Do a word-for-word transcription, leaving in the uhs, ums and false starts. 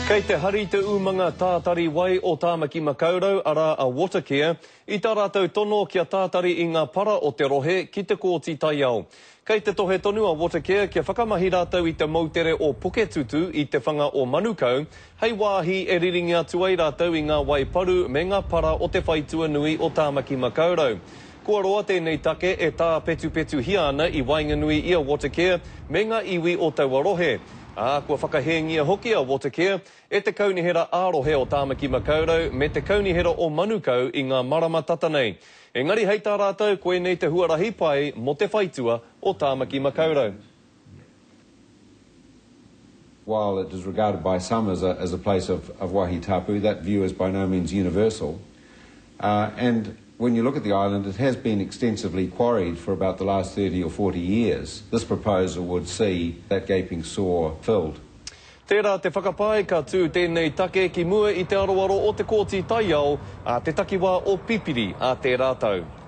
Kei te hari te umanga tātari wai o Tāmaki Makaurau ara a Watercare, i tā rātou tono kia tātari i ngā para o te rohe ki te kōti tai au. Kei te tohe tonu a Watercare kia whakamahi rātou i te mautere o Puketutu i te whanga o Manukau, hei wāhi e riringi atu ai rātou i ngā wai paru me ngā para o te whaitua nui o Tāmaki Makaurau. Kua roa tēnei take e tā petu petu hiana i wainganui i a Watercare me ngā iwi o taua rohe. A kua whakahengia hoki a Watercare e te kaunihera ārohe o Tāmaki Makaurau me te kaunihera o Manukau i ngā marama tatanei. Engari hei tā rātou koe nei te huarahi pai mo te whaitua o Tāmaki Makaurau. While it is regarded by some as a, as a place of, of wahi tapu, that view is by no means universal. Uh, and when you look at the island, it has been extensively quarried for about the last thirty or forty years. This proposal would see that gaping sore filled. Tērā te whakapae ka tū tēnei take ki mua i te aroaro o te kōti tai au a te takiwā o Pipiri a te rātau.